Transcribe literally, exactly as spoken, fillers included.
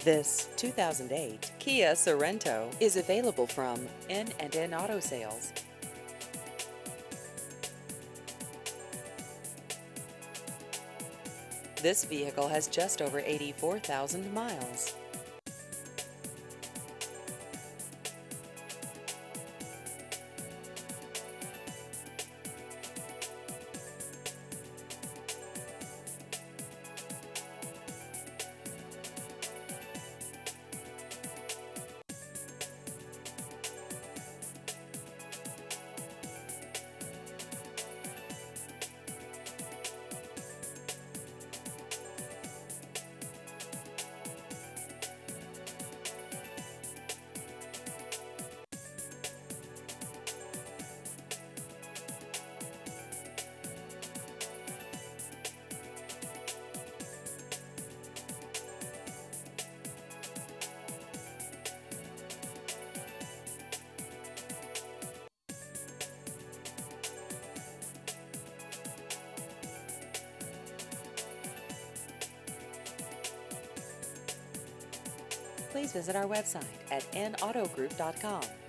This two thousand eight Kia Sorento is available from N and N Auto Sales. This vehicle has just over eighty-four thousand miles. Please visit our website at n auto group dot com.